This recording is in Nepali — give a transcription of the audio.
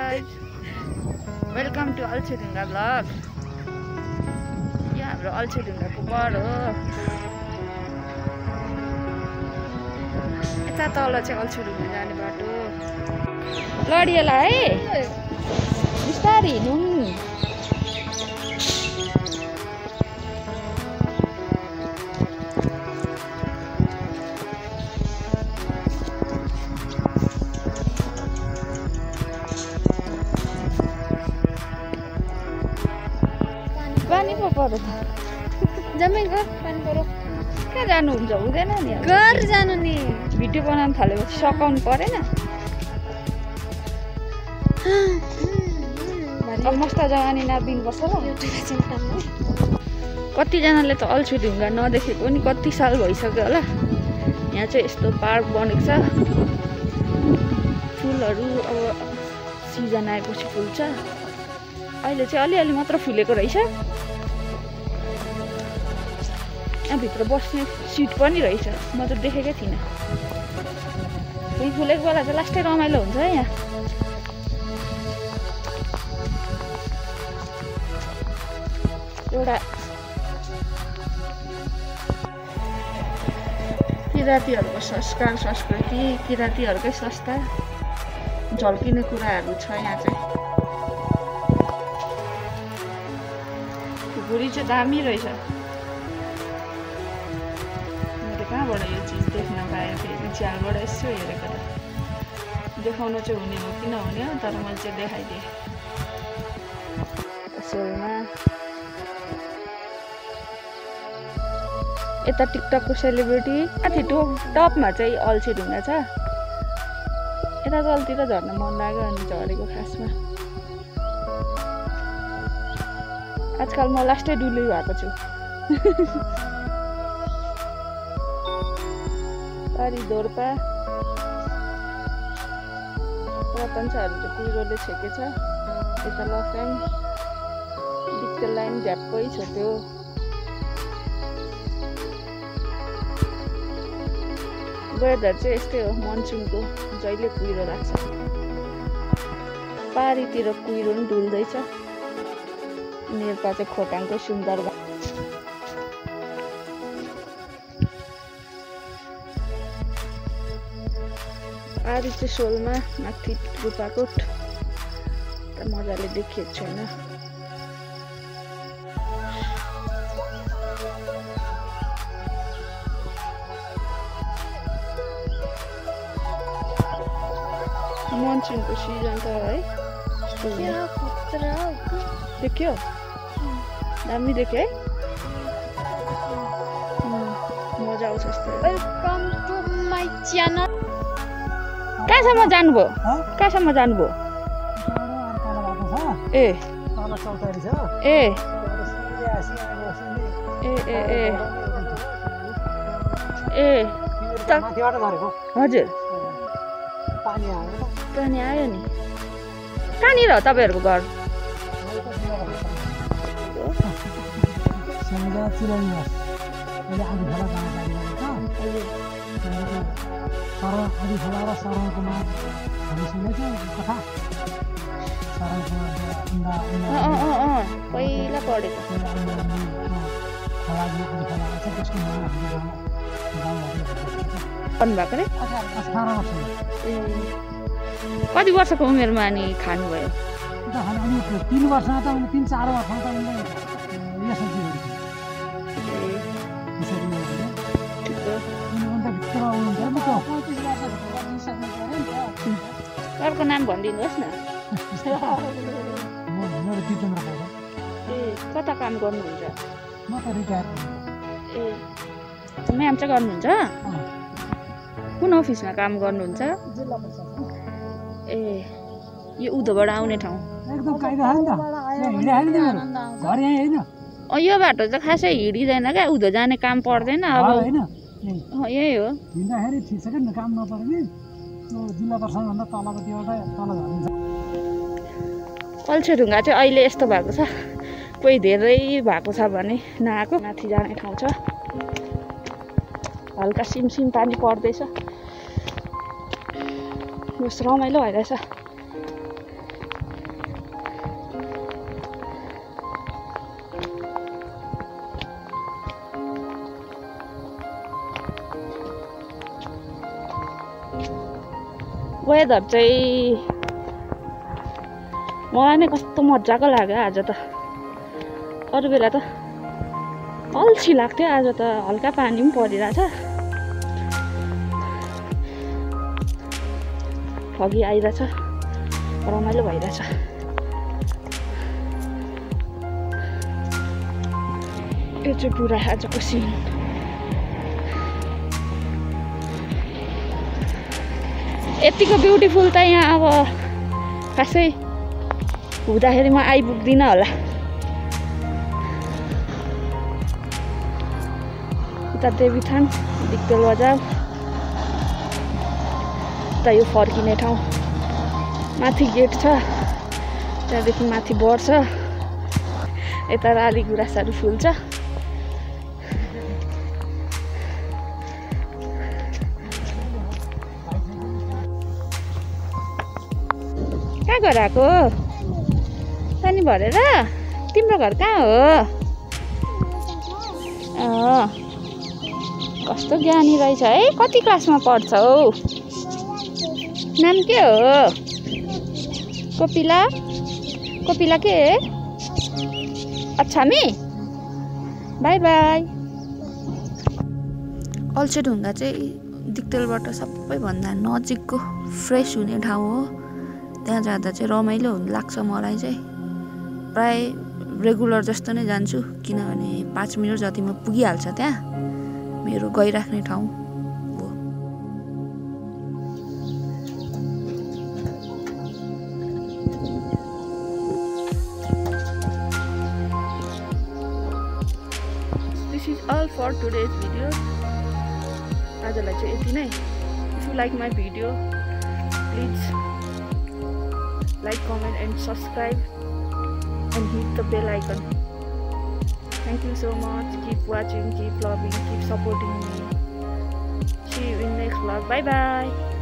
guys, welcome to Alsedhunga vlog. यहाँ हाम्रो Alsedhunga को बर हो। यता तल चाहिँ Alsedhunga जाने बाटो। लडिएला है बिस्तारै हिँडौँ। पानी पो पर्यो त जम्मै घर पानी पर्यो कहाँ जानुहुन्छ हुँदैन नि घर जानु नि भिडियो बनाउन थालेपछि सकाउनु परेन मस्त जवानी नाबिनुपर्छ ल कतिजनाले त Alsedhunga नदेखेको नि कति साल भइसक्यो होला यहाँ चाहिँ यस्तो पार्क बनेको छ फुलहरू अब सिजन आएपछि फुल्छ अहिले चाहिँ अलिअलि मात्र फुलेको रहेछ यहाँभित्र बस्ने सिट पनि रहेछ म त देखेकै थिइनँ फुल फुलेको बेला चाहिँ लास्टै रमाइलो हुन्छ है यहाँ एउटा किराँतीहरूको संस्कार संस्कृति किराँतीहरूकै संस्था झल्किने कुराहरू छ यहाँ चाहिँ भुरी चाहिँ दामी रहेछ मैले कहाँबाट यो चिज देख्न पाएँ फेरि च्यालबाट यसो हेरेको त देखाउन चाहिँ हुने हो कि नहुने हो तर मैले चाहिँ देखाइदिएँ सोलमा यता टिकटकको सेलिब्रिटी माथि टपमा चाहिँ Alsedhunga छ यता तलतिर झर्न मन लाग्यो अनि झरेको खासमा आजकल म लास्टै डुली भएको छु पारी दोर्पा रतनसाहरू चाहिँ कुहिरोले छेकेछ यता लफ्याङ डिक्टेल लाइन झ्याप्पै छोट्यो वेदर चाहिँ यस्तै हो मनसुनको जहिले कुहिरो लाग्छ पारीतिर कुहिरो पनि डुल्दैछ नेर्पा चाहिँ खोटाङको सुन्दर पारी चाहिँ सोलमा माथि रूपाकोट त मजाले देखिएको छैन मनसुनको सिजन त है देख्यो दामी देख्यो है मजा आउँछ यस्तो वेलकम टु माई च्यानल कहाँसम्म जानुभयो कहाँसम्म जानुभयो ए ए ए ए ए हजुर पानी आयो नि कहाँनिर हो तपाईँहरूको घर पहिला पढेको भन्नुभएको रे कति वर्षको उमेरमा अनि खानुभयो 3 वर्षमा त 3-4 वर्षमा त अर्को नाम भनिदिनुहोस् न ए कता काम गर्नुहुन्छ म त रिटायर ए म्याम चाहिँ गर्नुहुन्छ कुन अफिसमा काम गर्नुहुन्छ जिल्ला परिषद ए यो उधोबाट आउने ठाउँ एकदम कायदा हैन त हिँडे हैन तिम्रो घर यही हैन यो बाटो चाहिँ खासै हिँडिदैन क्या उधो जाने काम पर्दैन अब हैन यही हो हिँड्दाखेरि ठिक छ नि काम नपर्ने त्यो जिल्ला परिषद भन्दा तलपट्टि एउटा तल झर्न्छ Alsedhunga चाहिँ अहिले यस्तो भएको छ कोही धेरै भएको छ भने नआएको माथि जाने ठाउँ छ हल्का सिमसिम पानी पर्दैछ रमाइलो भइरहेछ वेदर चाहिँ मलाई नै कस्तो मजाको लाग्यो आज त। अरू बेला त अल्छी लाग्थ्यो, आज त हल्का पानी पनि परिरहेछ। फगी आइरहेछ, रमाइलो भइरहेछ। यो चाहिँ पुरा आजको सिन। यतिको ब्युटिफुल त यहाँ अब खासै हुँदाखेरि म आइपुग्दिनँ होला। उता देवीथान, दिक्तेल बजार, उता यो फर्किने ठाउँ, माथि गेट छ, त्यहाँदेखि माथि बढ्छ, यता राली गुराँसहरू फुल्छ। कहाँ घर आएको? पानी भरेर? तिम्रो घर कहाँ हो? कस्तो ज्ञानी रहेछ है। कति क्लासमा पढ्छौ? नाम के हो? कोपिला? कोपिला के? अच्छा मी? By by. अल्सेढुङ्गा चाहिँ दिक्तेलबाट सबैभन्दा नजिकको फ्रेस हुने ठाउँ हो। त्यहाँ जाँदा चाहिँ रमाइलो लाग्छ मलाई चाहिँ। प्राय रेगुलर जस्तो नै जान्छु, किनभने 5 मिनट जतिमा पुगिहाल्छ। त्यहाँ मेरो गइराख्ने ठाउँ हो। This is all for today's video. आजलाई चाहिँ यति नै। If you like my video, please like, comment and subscribe and hit the bell icon. Thank you so much. Keep watching, keep loving, keep supporting me. See you in next vlog. Bye bye.